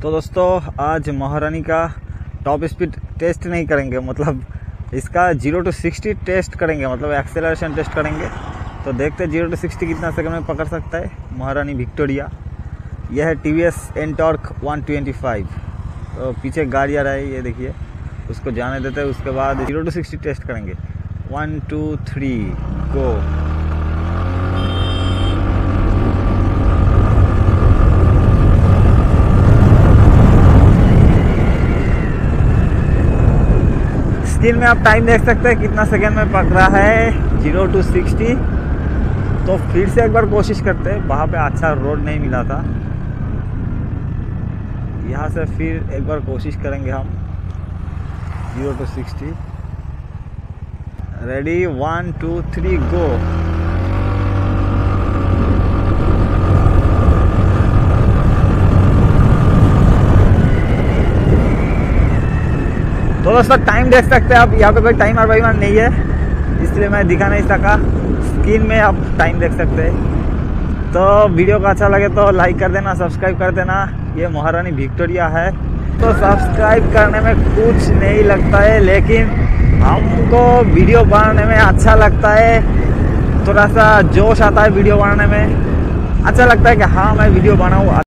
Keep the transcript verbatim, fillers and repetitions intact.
तो दोस्तों आज महारानी का टॉप स्पीड टेस्ट नहीं करेंगे, मतलब इसका जीरो टू सिक्सटी टेस्ट करेंगे, मतलब एक्सेलरेशन टेस्ट करेंगे। तो देखते हैं जीरो टू सिक्सटी कितना सेकंड में पकड़ सकता है महारानी विक्टोरिया। यह है T V S Ntorq one twenty five. तो पीछे गाड़ी आ रहा है, ये देखिए, उसको जाने देते हैं। उसके बाद जीरो टू सिक्सटी टेस्ट करेंगे। One two three go. Screen में आप टाइम देख सकते हैं कितना सेकंड में पकड़ा है जीरो टू सिक्सटी। तो फिर से एक बार कोशिश करते हैं, वहाँ पे अच्छा रोड नहीं मिला था। यहाँ से फिर एक बार कोशिश करेंगे हम zero to sixty. Ready, one two three go. तो दोस्तों टाइम देख सकते हैं आप, यहाँ पे कोई टाइमर वाइमर नहीं है, इसलिए मैं दिखा नहीं सका। स्क्रीन में आप टाइम देख सकते हैं। तो वीडियो को अच्छा लगे तो लाइक कर देना, सब्सक्राइब कर देना। ये महारानी विक्टोरिया है। तो सब्सक्राइब करने में कुछ नहीं लगता है, लेकिन हमको वीडियो बनाने में अच्छा लगता है। थोड़ा सा जोश आता है वीडियो बनाने में, अच्छा लगता है कि हाँ मैं वीडियो बनाऊँ।